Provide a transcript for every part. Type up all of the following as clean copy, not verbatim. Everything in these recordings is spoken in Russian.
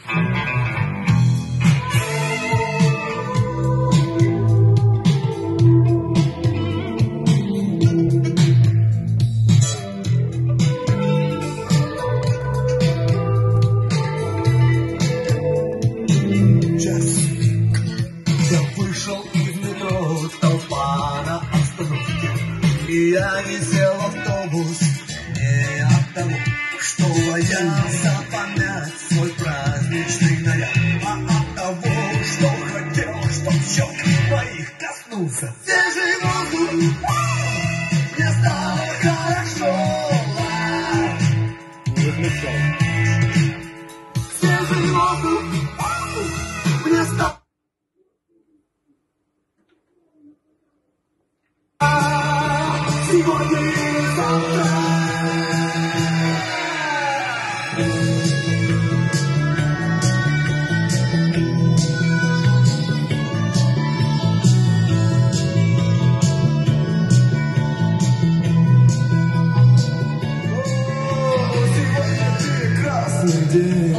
Я вышел из метро, толпа на остановке, и я не сел в автобус не от того, что боялся помять свой праздничный наряд, а от того, что хотел, чтоб щек моих коснулся свежий воздух. Мне стало хорошо. Свежий воздух. Мне стало сегодня и завтра. Сегодня прекрасный день,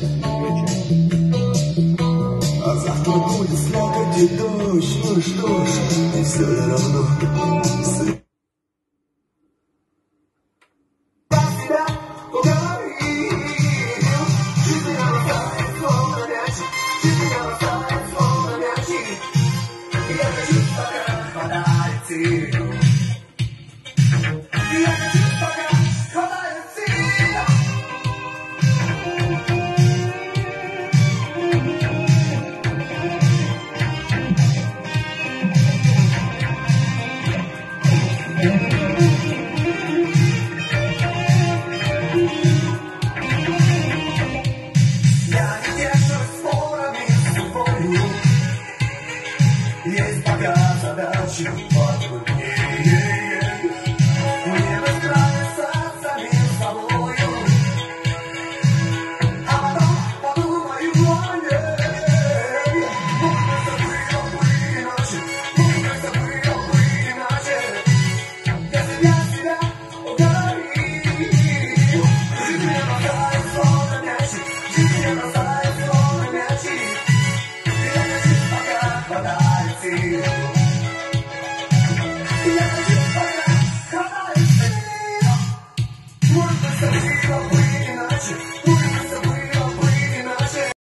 а завтра будет слякоть и дождь. Ну что ж, все равно.